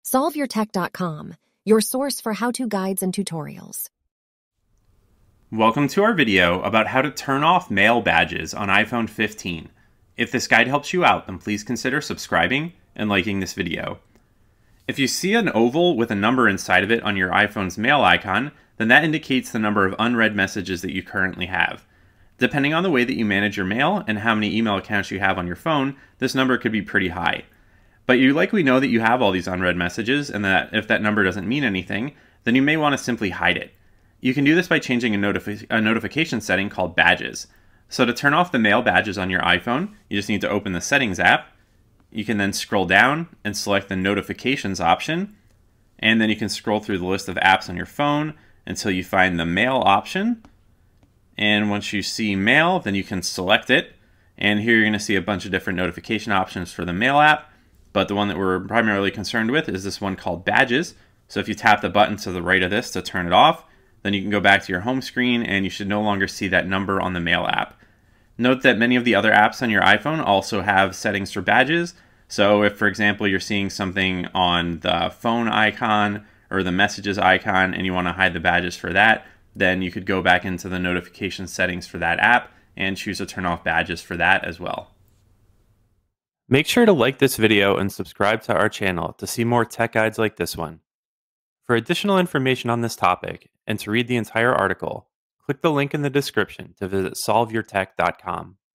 SolveYourTech.com, your source for how-to guides and tutorials. Welcome to our video about how to turn off mail badges on iPhone 15. If this guide helps you out, then please consider subscribing and liking this video. If you see an oval with a number inside of it on your iPhone's mail icon, then that indicates the number of unread messages that you currently have. Depending on the way that you manage your mail and how many email accounts you have on your phone, this number could be pretty high. But you likely know that you have all these unread messages, and that if that number doesn't mean anything, then you may want to simply hide it. You can do this by changing a notification setting called badges. So to turn off the mail badges on your iPhone, you just need to open the Settings app. You can then scroll down and select the Notifications option, and then you can scroll through the list of apps on your phone until you find the Mail option. And once you see Mail, then you can select it, and here you're going to see a bunch of different notification options for the Mail app. But the one that we're primarily concerned with is this one called Badges. So if you tap the button to the right of this to turn it off, then you can go back to your home screen and you should no longer see that number on the Mail app. Note that many of the other apps on your iPhone also have settings for badges. So if, for example, you're seeing something on the phone icon or the messages icon and you want to hide the badges for that, then you could go back into the notification settings for that app and choose to turn off badges for that as well. Make sure to like this video and subscribe to our channel to see more tech guides like this one. For additional information on this topic and to read the entire article, click the link in the description to visit solveyourtech.com.